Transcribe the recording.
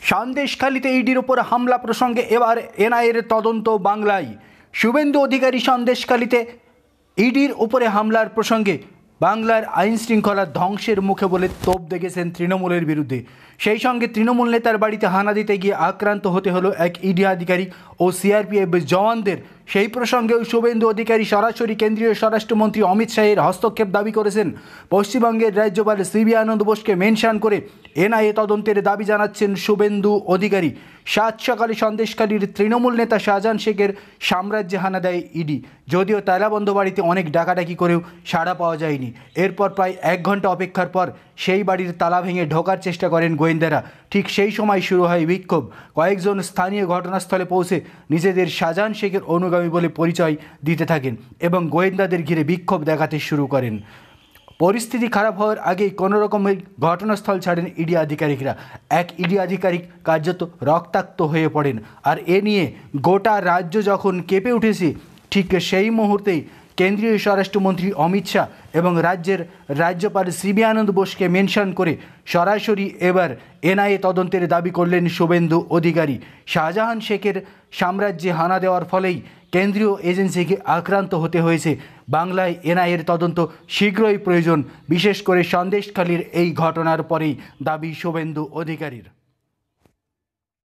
সন্দেশখালীতে ইডির ওপর হামলা প্রসঙ্গে এবার এনআইএর তদন্ত বাংলায়। শুভেন্দু অধিকারী সন্দেশখালীতে ইডির উপরে হামলার প্রসঙ্গে বাংলার আইন শৃঙ্খলা ধ্বংসের মুখে বলে তোপ দেখেছেন তৃণমূলের বিরুদ্ধে। সেই সঙ্গে তৃণমূল নেতার বাড়িতে হানা দিতে গিয়ে আক্রান্ত হতে হলো এক ইডি আধিকারিক ও সিআরপিএফ জওয়ানদের। সেই প্রসঙ্গেও শুভেন্দু অধিকারী সরাসরি কেন্দ্রীয় স্বরাষ্ট্রমন্ত্রী অমিত শাহের হস্তক্ষেপ দাবি করেছেন। পশ্চিমবঙ্গের রাজ্যপাল সিবি আনন্দ বোসকে মেনশন করে এনআইএ তদন্তের দাবি জানাচ্ছেন শুভেন্দু অধিকারী। সাত সকালে সন্দেশখালীর তৃণমূল নেতা শাহজাহান শেখের সাম্রাজ্যে হানা দেয় ইডি। যদিও তালাবন্ধ বাড়িতে অনেক ডাকাডাকি করেও সাড়া পাওয়া যায়নি। এরপর প্রায় 1 ঘন্টা অপেক্ষার পর সেই বাড়ির তালা ভেঙে ঢোকার চেষ্টা করেন গোয়েন্দারা। ঠিক সেই সময় শুরু হয় বিক্ষোভ। কয়েকজন স্থানীয় ঘটনাস্থলে পৌঁছে নিজেদের শাহজাহান শেখের অনুগামী বলে পরিচয় দিতে থাকেন এবং গোয়েন্দাদের ঘিরে বিক্ষোভ দেখাতে শুরু করেন। পরিস্থিতি খারাপ হওয়ার আগেই কোনো রকমের ঘটনাস্থল ছাড়েন ইডি আধিকারিকরা। এক ইডি আধিকারিক কার্যত রক্তাক্ত হয়ে পড়েন। আর এ নিয়ে গোটা রাজ্য যখন কেঁপে উঠেছে, ঠিক সেই মুহূর্তেই কেন্দ্রীয় স্বরাষ্ট্রমন্ত্রী অমিত শাহ এবং রাজ্যের রাজ্যপাল সিবি আনন্দ বোসকে মেনশন করে সরাসরি এবার এনআইএ তদন্তের দাবি করলেন শুভেন্দু অধিকারী। শাহজাহান শেখের সাম্রাজ্যে হানা দেওয়ার ফলেই কেন্দ্রীয় এজেন্সিকে আক্রান্ত হতে হয়েছে। বাংলায় এনআইএর তদন্ত শীঘ্রই প্রয়োজন, বিশেষ করে সন্দেশখালীর এই ঘটনার পরেই দাবি শুভেন্দু অধিকারীর।